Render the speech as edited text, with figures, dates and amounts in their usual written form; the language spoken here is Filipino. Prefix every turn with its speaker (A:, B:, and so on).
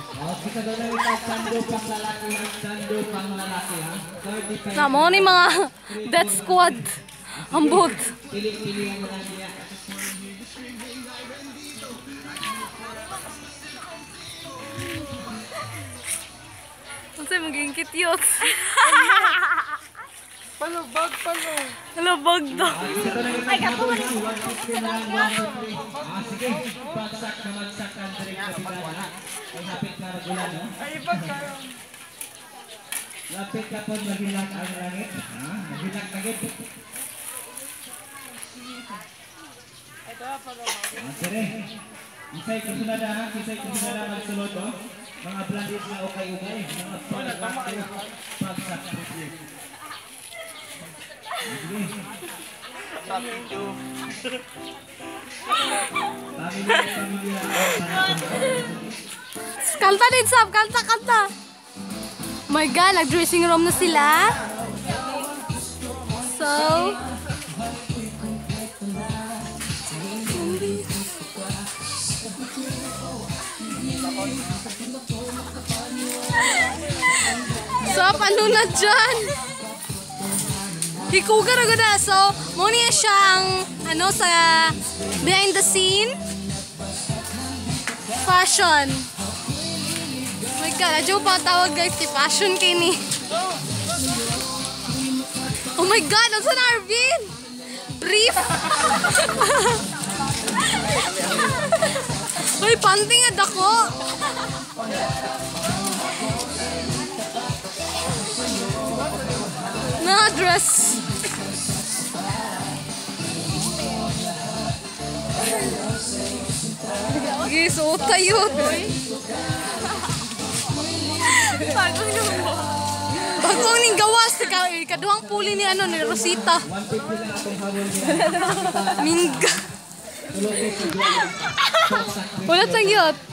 A: Na mo ni mga death squad. Ambot. Unsay maging cute.
B: Palubag.
A: Halabag daw.
B: Ay, kapo man.
C: Sige, bagsak na magsakan direct sa bigana. Ay hapit na regular, no?
B: Ay, pagkaroon.
C: Lapit ka po magilak ang langit. Magilak langit.
B: Ito pa palubag.
C: Sige. Isay kusunod na, magsulod, no? Mga blandis na ukay-ukay. Mga bagsak.
A: Kanta din, Sab. Kanta. My God, nag-dressing room na sila. So, ano na dyan? Hikuga na ganda. So, mo niya siyang, sa behind the scene fashion. Oh my God, adyo pa tawag guys, si fashion kini. Oh my God, ano sa Arvin? Brief. Uy, panting nga dako. Na-dress. Guys, uta yun. Bagong ning gawas. Kaduhang puli ni ni Rosita. Mingga. Ulat lang yun.